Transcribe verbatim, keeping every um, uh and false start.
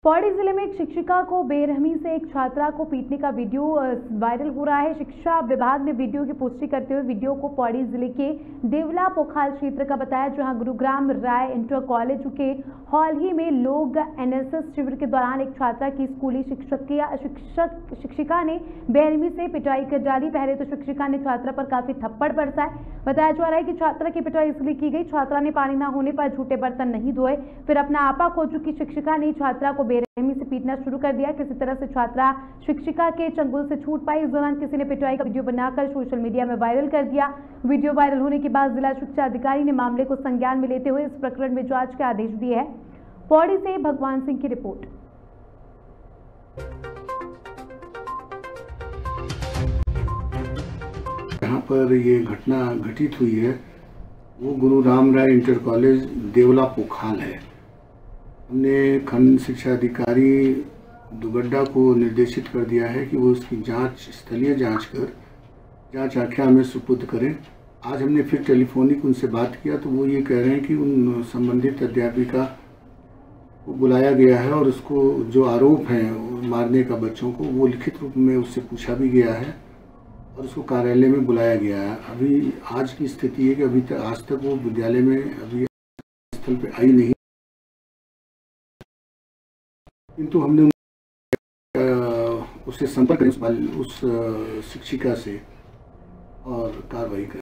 पौड़ी जिले में एक शिक्षिका को बेरहमी से एक छात्रा को पीटने का वीडियो वायरल हो रहा है। शिक्षा विभाग ने वीडियो की पुष्टि करते हुए वीडियो को पौड़ी जिले के देवला पोखाल क्षेत्र का बताया, जहां गुरुग्राम राय इंटर कॉलेज के हॉल ही में लोग एनएसएस शिविर के दौरान एक छात्रा की स्कूली शिक्षक शिक्षक शिक्षिका ने बेरहमी से पिटाई कर डाली। पहले तो शिक्षिका ने छात्रा पर काफी थप्पड़ बरसाए। बताया जा रहा है कि छात्रा की पिटाई इसलिए की गई, छात्रा ने पानी न होने पर झूठे बर्तन नहीं धोए। फिर अपना आपा खो चुकी शिक्षिका ने छात्रा को बेरहमी से पीटना शुरू कर दिया। किसी तरह से छात्रा शिक्षिका के चंगुल से छूट पाई। इस दौरान किसी ने पिटाई का वीडियो बनाकर सोशल मीडिया में वायरल कर दिया। वीडियो वायरल होने के बाद जिला शिक्षा अधिकारी ने मामले को संज्ञान में लेते हुए इस प्रकरण में जांच के आदेश दिए हैं। पौड़ी से भगवान सिंह की रिपोर्ट। यहाँ पर ये घटना घटित हुई है वो गुरु राम राय इंटर कॉलेज देवला पोखाल है। हमने खंड शिक्षा अधिकारी दुगड्डा को निर्देशित कर दिया है कि वो उसकी जांच स्थलीय जांच कर जांच आख्या हमें सुपुर्द करें। आज हमने फिर टेलीफोनिक उनसे बात किया तो वो ये कह रहे हैं कि उन संबंधित अध्यापिका को बुलाया गया है और उसको जो आरोप है मारने का बच्चों को वो लिखित रूप में उससे पूछा भी गया है और उसको कार्यालय में बुलाया गया है। अभी आज की स्थिति है कि अभी तक आज तक वो विद्यालय में अभी स्थल पे आई नहीं, किंतु हमने उससे संपर्क करें उस, उस शिक्षिका से और कार्रवाई करें।